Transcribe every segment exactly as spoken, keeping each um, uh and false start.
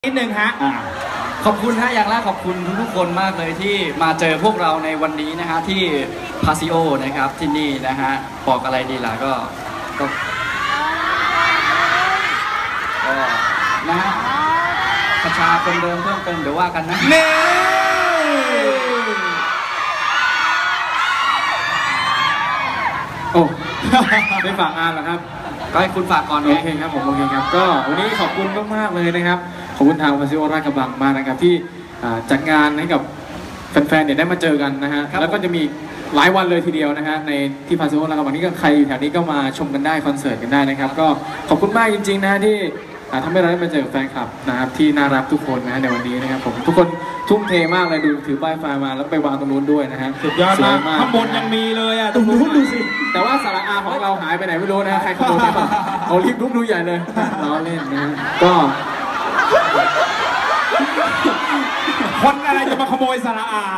นิดนึงฮะขอบคุณฮะอย่างแรกขอบคุณทุกๆคนมากเลยที่มาเจอพวกเราในวันนี้นะฮะที่พาซิโอนะครับที่นี่นะฮะบอกอะไรดีล่ะก็ก็ก็นะฮะประชาคนเดิมเพิ่มเติมเดี๋ยวว่ากันนะเน่โอ้ไม่ฝากงานหรอครับก็ให้คุณฝากก่อนโอเคครับผมโอเคครับก็วันนี้ขอบคุณมากๆเลยนะครับขอบคุณทางพาซิโอราชกระบังมากนะครับที่จัดงานให้กับแฟนๆเนี่ยได้มาเจอกันนะฮะแล้วก็จะมีหลายวันเลยทีเดียวนะฮะในที่พาซิโอราชกระบังนี่ก็ใครอยู่แถวนี้ก็มาชมกันได้คอนเสิร์ตกันได้นะครับก็ขอบคุณมากจริงๆนะที่ทำให้เราได้มาเจอแฟนคลับนะครับที่น่ารักทุกคนนะในวันนี้นะครับผมทุกคนทุ่มเทมากเลยดูถือป้ายไฟมาแล้วไปวางตรงนู้นด้วยนะฮะสุดยอดมากข้างบนยังมีเลยอ่ะตรงนู้นดูสิแต่ว่าสาระอาของเราหายไปไหนไม่รู้นะใครขโมยไปบ้างเขารีบลุกดูใหญ่เลยล้อเล่นนะก็คนอะไรจะมาขโมยสาระอา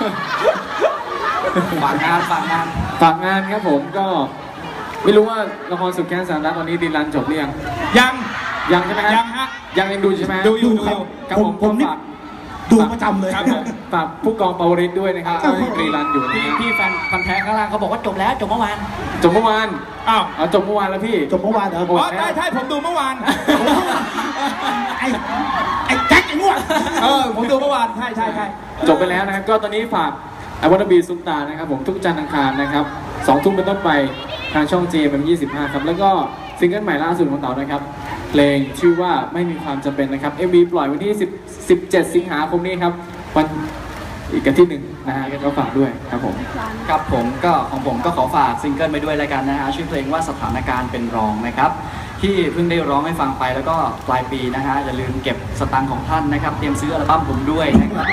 ฝากงานฝากงานฝากงานครับผมก็ไม่รู้ว่าละครสุดแค้นแสนรักตอนนี้ดีรันจบหรือยังยังยังใช่ไหมครับยังฮะยังยังดูใช่ไหมดูอยู่ครับผมผมฝากดูประจำเลยฝากผู้กองปาวริศด้วยนะครับที่ดีรันอยู่พี่พี่แฟนพันแท้ข้างล่างเขาบอกว่าจบแล้วจบเมื่อวานจบเมื่อวานอ้าวเอาจบเมื่อวานแล้วพี่จบเมื่อวานเหรออ๋อใช่ใช่ผมดูเมื่อวานไอ้ไอ้แจ็คไอ้มั่วเออผมดูเมื่อวานใช่ใช่ใช่จบไปแล้วนะครับก็ตอนนี้ฝากไอวอนบีซุปตานะครับผมทุกจันทร์อังคารนะครับสองทุ่มเป็นต้นไปทางช่อง เจ เอ็ม ยี่สิบห้าครับแล้วก็ซิงเกิลใหม่ล่าสุดของเต๋านะครับเพลงชื่อว่าไม่มีความจำเป็นนะครับ เอ็ม วี ปล่อยวันที่สิบ สิบเจ็ดสิงหาคมนี้ครับวันอีกอาทิตย์หนึ่งนะฮะก็ฝากด้วยครับผมครับผมก็ของผมก็ขอฝากซิงเกิลไปด้วยรายการนะฮะชื่อเพลงว่าสถานการณ์เป็นรองนะครับที่เพิ่งได้ร้องให้ฟังไปแล้วก็ปลายปีนะฮะอย่าลืมเก็บสตางค์ของท่านนะครับเตรียมซื้ออัลบั้มผมด้วยนะครับ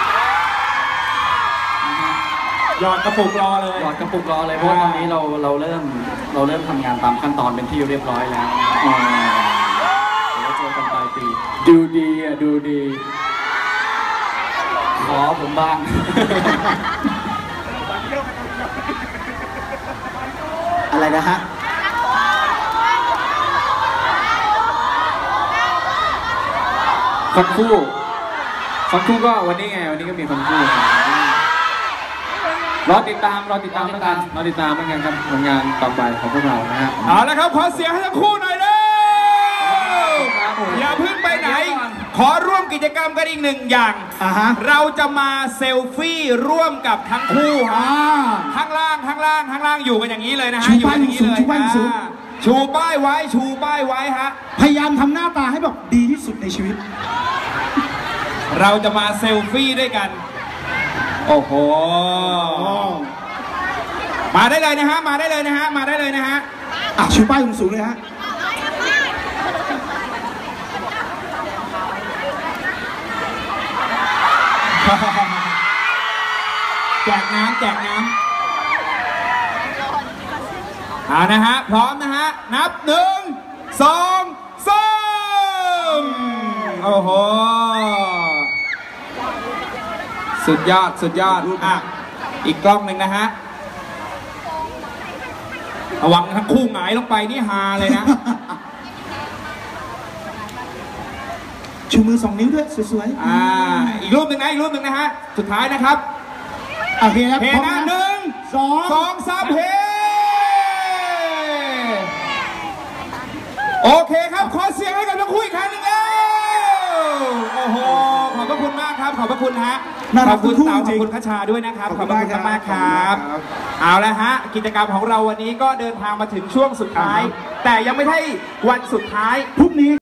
หยอดกระปุกรอเลยหยอดกระปุกรอเลยเพราะตอนนี้เราเราเริ่มเราเริ่มทำงานตามขั้นตอนเป็นที่เรียบร้อยแล้วเดี๋ยวเจอกันปลายปีดูดีอ่ะดูดีขอผมบ้างอะไรนะฮะคอนคู่คอนคู่ก็วันนี้ไงวันนี้ก็มีคอนคู่รอติดตามรอติดตามเหมือนกันรอติดตามเหมือนกันครับผลงานต่อไปของพวกเรานะฮะเอาละครับขอเสียงให้ทั้งคู่หน่อยเลยอย่าเพิ่งไปไหนขอร่วมกิจกรรมกันอีกหนึ่งอย่างเราจะมาเซลฟี่ร่วมกับทั้งคู่ข้างล่างข้างล่างข้างล่างอยู่กันอย่างนี้เลยนะฮะอยู่อย่างนี้เลยชูป้ายไว้ชูป้ายไว้ฮะพยายามทำหน้าตาให้แบบดีที่สุดในชีวิตเราจะมาเซลฟี่ด้วยกันโอ้โหมาได้เลยนะฮะมาได้เลยนะฮะมาได้เลยนะฮะอ่ะชูป้ายสูงๆเลยฮะแจกน้ำแจกน้ำเอานะฮะพร้อมนะฮะนับหนึ่งสองสามโอ้โหสุดยอดสุดยอดอ่ะอีกกล้องหนึ่งนะฮะระวังทั้งคู่หงายลงไปนี่ฮาเลยนะชูมือสองนิ้วด้วยสวยๆอ่าอีกรูปหนึ่งนะอีกรูปหนึ่งนะฮะสุดท้ายนะครับโอเคครับเพนะหนึ่งสองสองสามเพโอเคครับขอเสียงให้กับทั้งคู่อีกครั้งหนึ่งแล้วโอ้โหขอบพระคุณมากครับขอบพระคุณฮะขอบคุณเต๋าขอบคุณคชาด้วยนะครับขอบคุณมากครับเอาละฮะกิจกรรมของเราวันนี้ก็เดินทางมาถึงช่วงสุดท้ายแต่ยังไม่ใช่วันสุดท้ายพรุ่งนี้